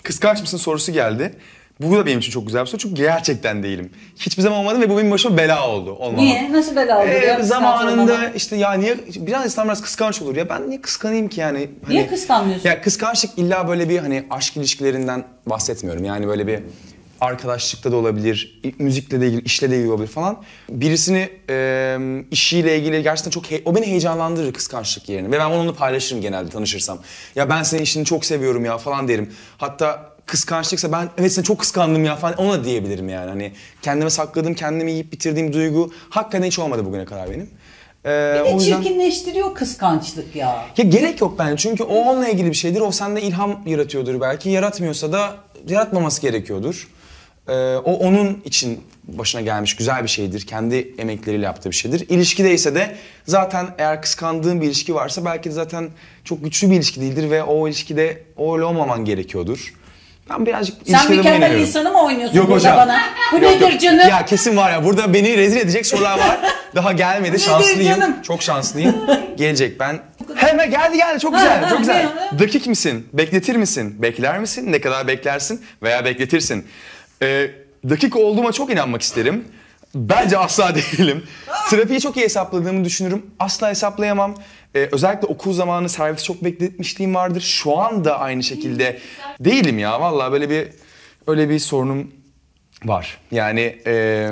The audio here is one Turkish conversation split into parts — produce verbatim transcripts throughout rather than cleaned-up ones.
Kıskanç mısın sorusu geldi. Bu da benim için çok güzel bir soru çünkü gerçekten değilim. Hiçbir zaman olmadı ve bu benim başıma bela oldu. Olmama. Niye? Nasıl bela oldu? Ee, ya, zamanında işte ya niye biraz insanlar biraz kıskanç olur ya ben niye kıskanayım ki yani? Hani, niye kıskanmıyorsun? Ya kıskançlık illa böyle bir hani aşk ilişkilerinden bahsetmiyorum. Yani böyle bir arkadaşlıkta da olabilir, müzikle de ilgili, işle de ilgili olabilir falan. Birisini e, işiyle ilgili gerçekten çok he- o beni heyecanlandırır kıskançlık yerine ve ben onunla paylaşırım genelde tanışırsam. Ya ben senin işini çok seviyorum ya falan derim. Hatta kıskançlıksa ben evet seni çok kıskandım ya falan ona da diyebilirim yani. Hani kendime sakladığım, kendimi yiyip bitirdiğim duygu hakikaten hiç olmadı bugüne kadar benim. Ee, bir de o yüzden... çirkinleştiriyor kıskançlık ya. Ya gerek yok bence çünkü o onunla ilgili bir şeydir. O sende ilham yaratıyordur belki. Yaratmıyorsa da yaratmaması gerekiyordur. Ee, o onun için başına gelmiş güzel bir şeydir. Kendi emekleriyle yaptığı bir şeydir. İlişkideyse de zaten eğer kıskandığın bir ilişki varsa belki de zaten çok güçlü bir ilişki değildir ve o ilişkide öyle olmaman gerekiyordur. Ben birazcık sen mükemmel insanı mı oynuyorsun yok burada hocam. bana? Bu yok, nedir yok. canım? Ya kesin var ya burada beni rezil edecek sorular var. Daha gelmedi şanslıyım. Canım? Çok şanslıyım. Gelecek ben. Hemen geldi geldi çok güzel çok güzel. Dakik misin? Bekletir misin? Bekler misin? Ne kadar beklersin veya bekletirsin? Ee, dakik olduğuma çok inanmak isterim. Bence asla değilim. Trafiği çok iyi hesapladığımı düşünürüm. Asla hesaplayamam. Ee, özellikle okul zamanı servisi çok bekletmişliğim vardır. Şu anda aynı şekilde değilim ya. Vallahi böyle bir öyle bir sorunum var. Yani e,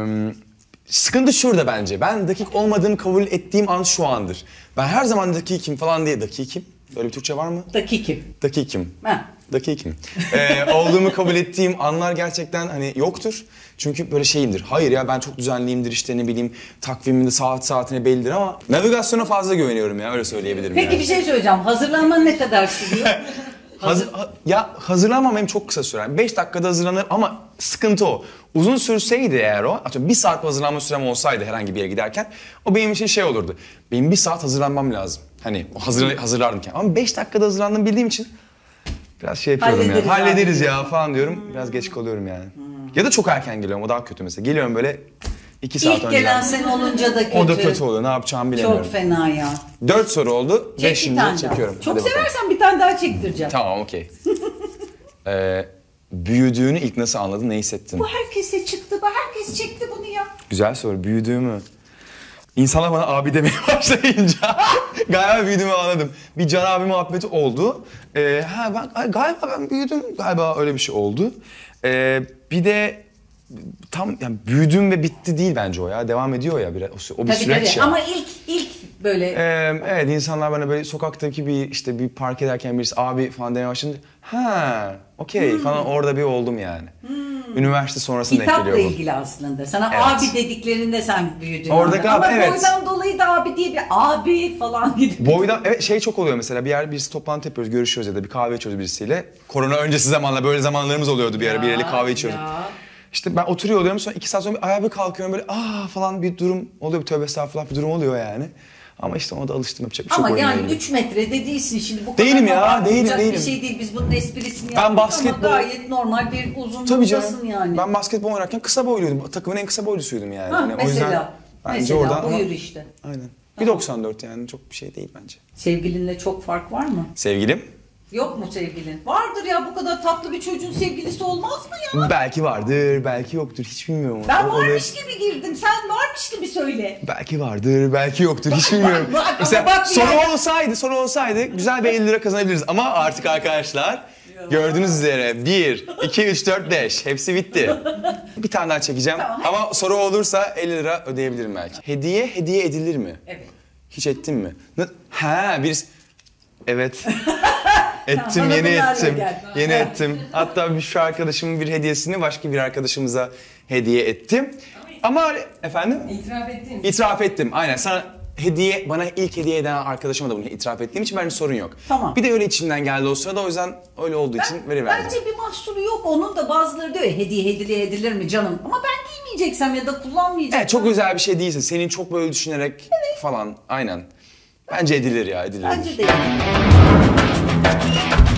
sıkıntı şurada bence. Ben dakik olmadığımı kabul ettiğim an şu andır. Ben her zaman dakikim falan diye dakikim. Böyle bir Türkçe var mı? Dakikim. Dakikim. Ha. Dakikim. Ee, olduğumu kabul ettiğim anlar gerçekten hani yoktur. Çünkü böyle şeyimdir. Hayır ya ben çok düzenliyimdir işte ne bileyim takviminde saat saatine bellidir ama navigasyona fazla güveniyorum ya öyle söyleyebilirim. Peki yani. bir şey söyleyeceğim. Hazırlanman ne kadar sürüyor? Hazır, ha, ya hazırlanmam benim çok kısa sürer. beş dakikada hazırlanır ama sıkıntı o. Uzun sürseydi eğer o, atıyorum bir saat hazırlanma sürem olsaydı herhangi bir yere giderken o benim için şey olurdu. Benim bir saat hazırlanmam lazım. Hani hazır, hazırlardım kendimi. Ama beş dakikada hazırlandığımı bildiğim için biraz şey yapıyorum hallederiz yani. Hallederiz abi. ya falan diyorum. Biraz geç kalıyorum yani. Hmm. Ya da çok erken geliyorum o daha kötü mesela. Geliyorum böyle iki saat İlk önce. gelen sen olunca da kötü. O da kötü oluyor ne yapacağımı bilemiyorum. Çok fena ya. Dört soru oldu. Çek Beşinci çekiyorum. Çok Hadi seversen bakalım. bir tane daha çektireceğim. Tamam okey. ee, büyüdüğünü ilk nasıl anladın, ne hissettin? Bu herkese çıktı, bu herkes çekti bunu ya. Güzel soru. Büyüdüğümü. İnsanlar bana abi demeye başlayınca galiba büyüdüğümü anladım. Bir Can abi muhabbeti oldu. Ee, ha ben galiba ben büyüdüm. Galiba öyle bir şey oldu. Ee, bir de tam yani büyüdüm ve bitti değil bence o ya. Devam ediyor ya biraz. O bir tabii, süreç tabii. ya. Ama ilk ilk böyle. Ee, evet insanlar bana böyle sokaktaki bir işte bir park ederken birisi abi falan demeye başlayınca ha okey hmm. falan orada bir oldum yani. Hmm. Üniversite sonrasında denk geliyor bu. Hitapla ilgili aslında. Sana evet. Abi dediklerinde sen büyüdün. Orada galiba ama evet. boydan dolayı da abi diye bir abi falan gibi. Boydan evet şey çok oluyor mesela bir yer birisi toplantı yapıyoruz, görüşüyoruz ya da bir kahve içiyoruz birisiyle. Korona öncesi zamanla böyle zamanlarımız oluyordu bir ara bir yere kahve içiyorduk. Ya. İşte ben oturuyor oluyorum sonra iki saat sonra bir ayağa bir kalkıyorum böyle aa falan bir durum oluyor, bir tövbe estağfurullah bir durum oluyor yani. Ama işte ona da alıştım yapacak bir şey yok. Ama yani üç metrede değilsin şimdi bu kadar değilim ya, değilim, değilim. bir şey değil. Biz bunun esprisini ben yaptık basketbol... ama gayet normal bir uzunluğundasın yani. Ben basketbol oynarken kısa boyluydum. Takımın en kısa boylusuydum yani. Ha, yani mesela, o yüzden bence mesela oradan buyur ama... işte. Aynen. bir doksan dört yani çok bir şey değil bence. Sevgilinle çok fark var mı? Sevgilim? Yok mu sevgilin? Vardır ya bu kadar tatlı bir çocuğun sevgilisi olmaz mı ya? Belki vardır, belki yoktur. Hiç bilmiyorum. Ben o, varmış o gibi girdim. Sen varmış gibi söyle. Belki vardır, belki yoktur. Hiç bilmiyorum. Bak, bak, Mesela bak soru yani. olsaydı, soru olsaydı güzel bir elli lira kazanabiliriz. Ama artık arkadaşlar gördüğünüz üzere bir, iki, üç, dört, beş hepsi bitti. Bir tane daha çekeceğim. Tamam. Ama soru olursa elli lira ödeyebilirim belki. Hediye, hediye edilir mi? Evet. Hiç ettin mi? Ha, birisi... Evet. Ettim, tamam, yeni ettim. Gel. Yeni ettim. Hatta bir şu arkadaşımın bir hediyesini başka bir arkadaşımıza hediye ettim. Ama efendim? İtiraf ettin. İtiraf ettim. Aynen. Sana hediye, bana ilk hediye eden arkadaşıma da bunu itiraf ettiğim için bence sorun yok. Tamam. Bir de öyle içimden geldi o sırada o yüzden öyle olduğu ben, için veriverdim. Bence bir mahsuru yok. Onun da bazıları diyor ya hediye hediye edilir mi canım? Ama ben giymeyeceksem ya da kullanmayacaksam. Evet çok özel bir şey değilse. Senin çok böyle düşünerek evet. falan. Aynen. Bence edilir ya edilir. Bence de.